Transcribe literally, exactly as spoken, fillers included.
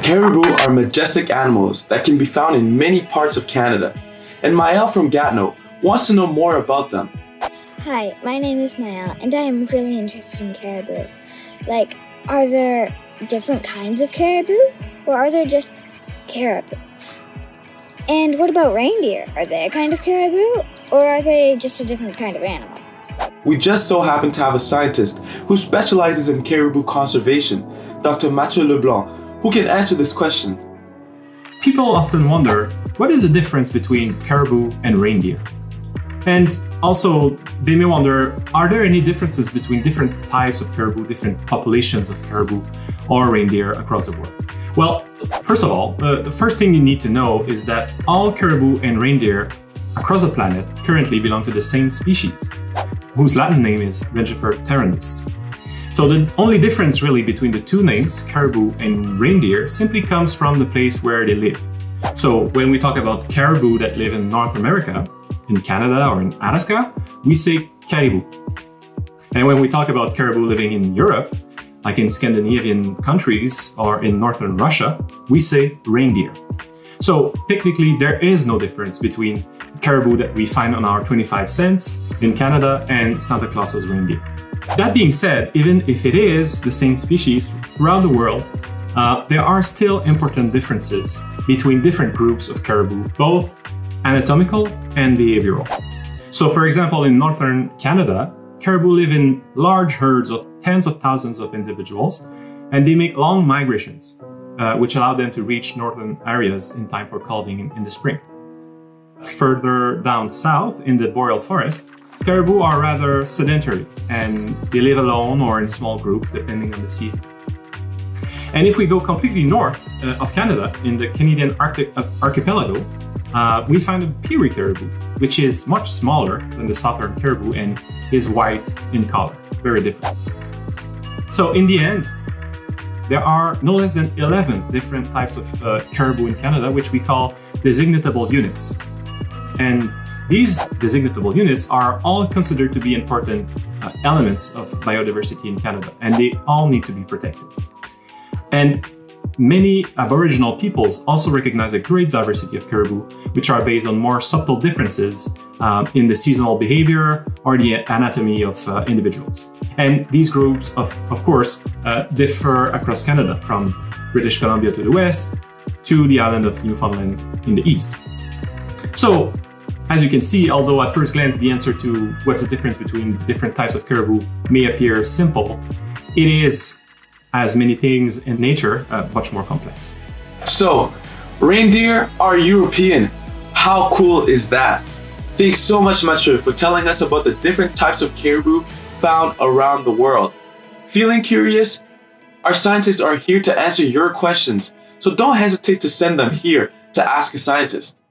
Caribou are majestic animals that can be found in many parts of Canada, and Maëlle from Gatineau wants to know more about them. Hi, my name is Maëlle, and I am really interested in caribou. Like, are there different kinds of caribou, or are there just caribou? And what about reindeer? Are they a kind of caribou, or are they just a different kind of animal? We just so happen to have a scientist who specializes in caribou conservation, Doctor Mathieu Leblond, who can answer this question. People often wonder, what is the difference between caribou and reindeer? And also, they may wonder, are there any differences between different types of caribou, different populations of caribou or reindeer across the world? Well, first of all, uh, the first thing you need to know is that all caribou and reindeer across the planet currently belong to the same species, whose Latin name is Reindeer terrandus. So the only difference really between the two names, caribou and reindeer, simply comes from the place where they live. So when we talk about caribou that live in North America, in Canada or in Alaska, we say caribou. And when we talk about caribou living in Europe, like in Scandinavian countries or in northern Russia, we say reindeer. So technically there is no difference between caribou that we find on our twenty-five cents in Canada and Santa Claus's reindeer. That being said, even if it is the same species throughout the world, uh, there are still important differences between different groups of caribou, both anatomical and behavioral. So for example, in northern Canada, caribou live in large herds of tens of thousands of individuals, and they make long migrations, uh, which allow them to reach northern areas in time for calving in, in the spring. Further down south in the boreal forest, caribou are rather sedentary, and they live alone or in small groups depending on the season. And if we go completely north uh, of Canada, in the Canadian Arctic uh, archipelago, uh, we find a peary caribou, which is much smaller than the southern caribou and is white in color, very different. So in the end, there are no less than eleven different types of uh, caribou in Canada, which we call designatable units. And these designatable units are all considered to be important uh, elements of biodiversity in Canada, and they all need to be protected. And many Aboriginal peoples also recognize a great diversity of caribou, which are based on more subtle differences um, in the seasonal behavior or the anatomy of uh, individuals. And these groups, of, of course, uh, differ across Canada, from British Columbia to the west to the island of Newfoundland in the east. So, as you can see, although at first glance the answer to what's the difference between the different types of caribou may appear simple, it is, as many things in nature, uh, much more complex. So, reindeer are European. How cool is that? Thanks so much, Mathieu, for telling us about the different types of caribou found around the world. Feeling curious? Our scientists are here to answer your questions, so don't hesitate to send them here to Ask a Scientist.